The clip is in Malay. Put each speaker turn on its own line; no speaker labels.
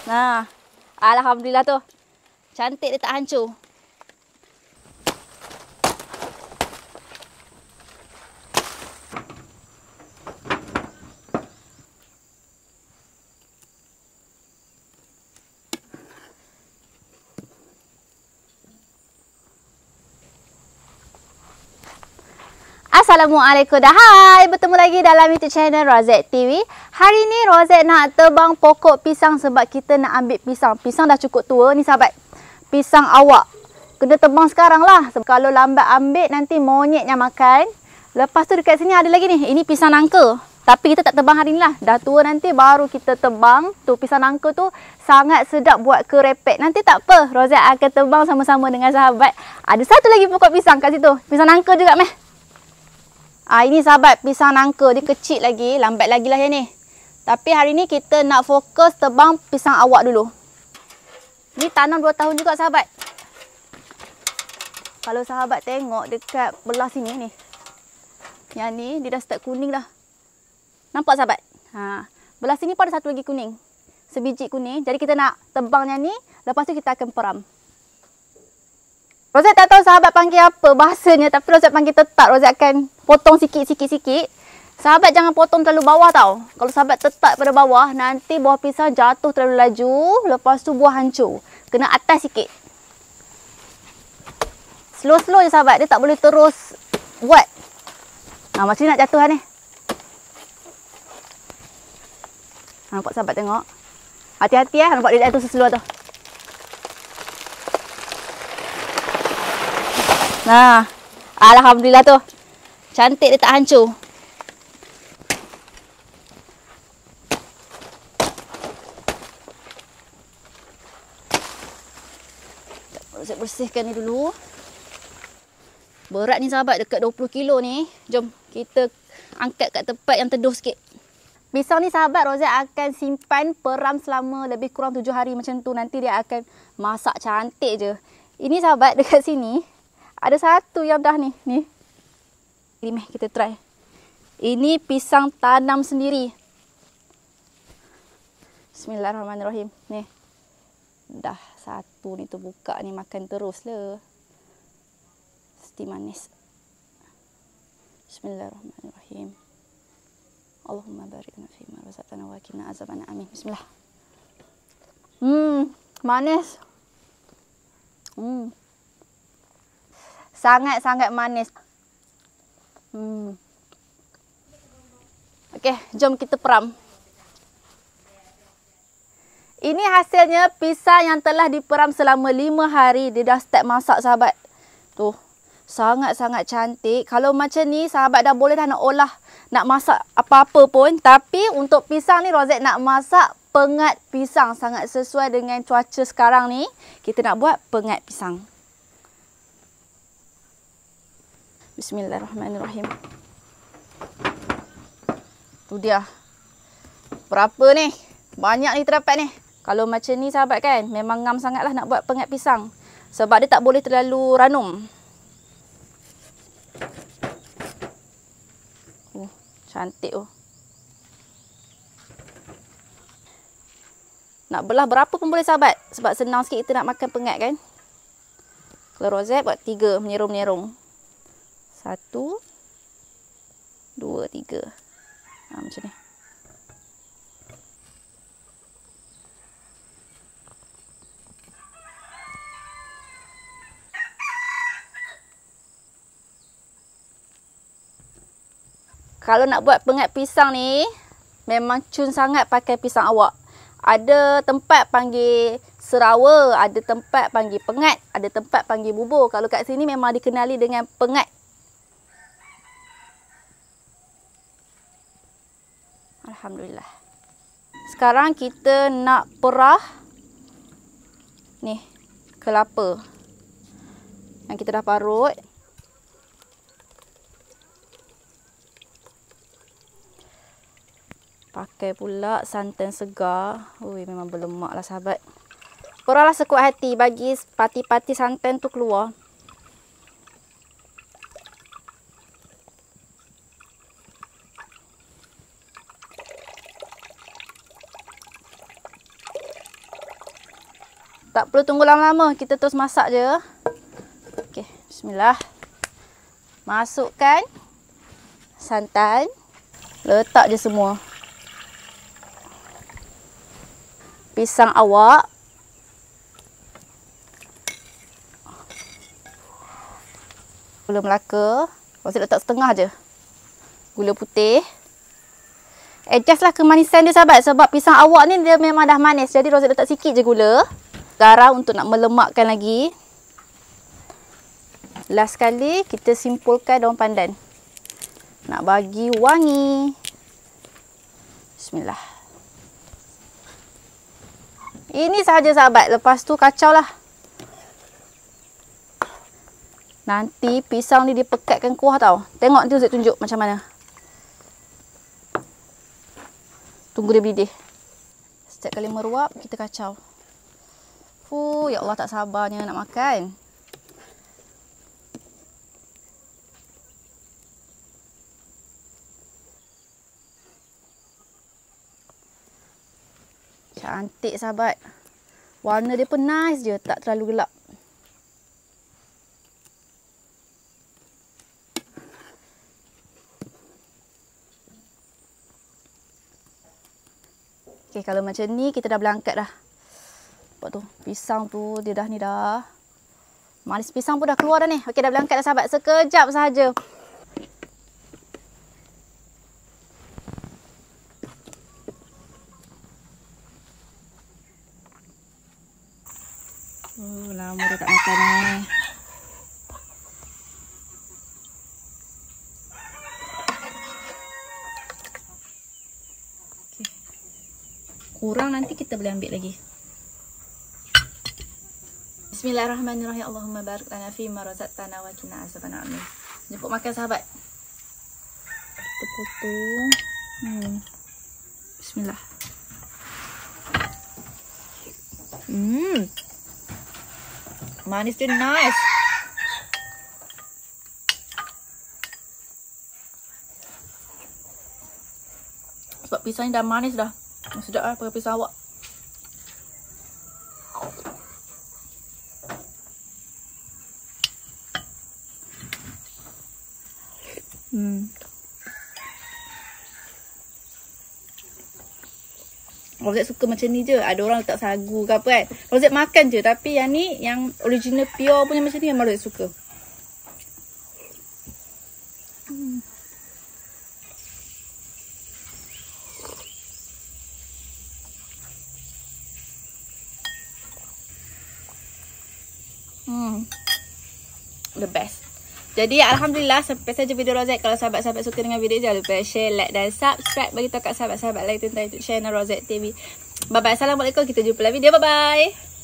Nah, alhamdulillah tu. Cantik dia tak hancur. Assalamualaikum dah. Hai, bertemu lagi dalam YouTube channel Rozet TV. Hari ni Rozet nak tebang pokok pisang sebab kita nak ambil pisang. Pisang dah cukup tua ni sahabat. Pisang awak. Kena tebang sekarang lah. Sebab kalau lambat ambil nanti monyet yang makan. Lepas tu dekat sini ada lagi ni. Ini pisang nangka. Tapi kita tak tebang hari ni lah. Dah tua nanti baru kita tebang. Tu pisang nangka tu sangat sedap buat kerepek. Nanti tak apa. Rozet akan tebang sama-sama dengan sahabat. Ada satu lagi pokok pisang kat situ. Pisang nangka juga meh. Ini sahabat pisang nangka. Dia kecil lagi. Lambat lagi lah yang ni. Tapi hari ni kita nak fokus tebang pisang awak dulu. Ni tanam 2 tahun juga sahabat. Kalau sahabat tengok dekat belah sini ni. Yang ni dia dah start kuning dah. Nampak sahabat? Belah sini pun ada satu lagi kuning. Sebiji kuning. Jadi kita nak tebang yang ni. Lepas tu kita akan peram. Rozet tak tahu sahabat panggil apa bahasanya. Tapi Rozet panggil tetap. Rozet akan potong sikit-sikit. Sahabat jangan potong terlalu bawah tau. Kalau sahabat tetap pada bawah, nanti buah pisang jatuh terlalu laju. Lepas tu buah hancur. Kena atas sikit. Slow-slow je sahabat. Dia tak boleh terus buat. Macam ni nak jatuh lah ni. Nampak sahabat tengok. Hati-hati lah. Nampak dia jatuh slow tu. Alhamdulillah tu. Cantik dia tak hancur. Saya bersihkan ni dulu. Berat ni sahabat dekat 20 kilo ni. Jom kita angkat kat tempat yang teduh sikit. Pisang ni sahabat Rozet akan simpan peram selama lebih kurang 7 hari macam tu. Nanti dia akan masak cantik je. Ini sahabat dekat sini. Ada satu yang dah ni. Ni meh kita try. Ini pisang tanam sendiri. Bismillahirrahmanirrahim. Ni. Dah satu ni tu buka ni makan terus lah. Mesti manis. Bismillahirrahmanirrahim. Allahumma barik lana fi ma razaqtana wa qina azaban amin. Bismillah. Manis. Sangat-sangat manis. Okey, jom kita peram. Ini hasilnya pisang yang telah diperam selama 5 hari. Dia dah start masak sahabat. Tu. Sangat-sangat cantik. Kalau macam ni sahabat dah boleh dah nak olah. Nak masak apa-apa pun. Tapi untuk pisang ni Rozet nak masak pengat pisang. Sangat sesuai dengan cuaca sekarang ni. Kita nak buat pengat pisang. Bismillahirrahmanirrahim. Tu dia. Berapa ni? Banyak ni terdapat ni. Kalau macam ni sahabat kan, memang ngam sangatlah nak buat pengat pisang. Sebab dia tak boleh terlalu ranum. Cantik tu. Nak belah berapa pun boleh sahabat. Sebab senang sikit kita nak makan pengat kan. Kalau Rozet buat 3 menyerung-menyerung. 1, 2, 3. Macam ni. Kalau nak buat pengat pisang ni, memang cun sangat pakai pisang awak. Ada tempat panggil serawa, ada tempat panggil pengat, ada tempat panggil bubur. Kalau kat sini memang dikenali dengan pengat. Alhamdulillah. Sekarang kita nak perah ni kelapa yang kita dah parut. Pakai pula santan segar. Memang berlemak lah sahabat. Perahlah sekuat hati bagi pati-pati santan tu keluar. Tak perlu tunggu lama-lama. Kita terus masak je. Okey, bismillah. Masukkan santan. Letak je semua. Pisang awak. Gula Melaka. Rosyt letak setengah je. Gula putih. Adjust lah kemanisan dia sahabat. Sebab pisang awak ni dia memang dah manis. Jadi Rosyt letak sikit je gula. Garam untuk nak melemakkan lagi. Last sekali kita simpulkan daun pandan. Nak bagi wangi. Bismillah. Ini sahaja sahabat. Lepas tu kacau lah. Nanti pisang ni dipekatkan kuah tau. Tengok nanti Rosyt tunjuk macam mana. Tunggu dia mendidih. Setiap kali meruap kita kacau. Ya Allah, tak sabarnya nak makan. Cantik sahabat. Warna dia pun nice je, tak terlalu gelap. Okey, kalau macam ni kita dah boleh angkat dah. Nampak tu, pisang tu dia dah ni dah. Manis pisang pun dah keluar dah ni. Okey, dah boleh angkat dah sahabat. Sekejap sahaja. Lama dah tak makan ni. Okay. Kurang nanti kita boleh ambil lagi. Bismillahirrahmanirrahim. Allahumma barik lana fi ma razaqtana wa qina azabannar. Jemput makan sahabat. Kita potong. Bismillah. Manis dia nice. Sebab pisang ni dah manis dah. Sedap lah pakai pisang awak. Rosyt suka macam ni je. Ada orang letak sagu ke apa kan. Rosyt makan je. Tapi yang ni, yang original pure punya macam ni memang Rosyt suka. The best. Jadi Alhamdulillah sampai saja video Rosyt. Kalau sahabat-sahabat suka dengan video, jangan lupa share, like dan subscribe. Bagi tahu kat sahabat-sahabat lain tentang YouTube channel Rosyt TV. Bye bye. Assalamualaikum. Kita jumpa lagi video. Bye bye.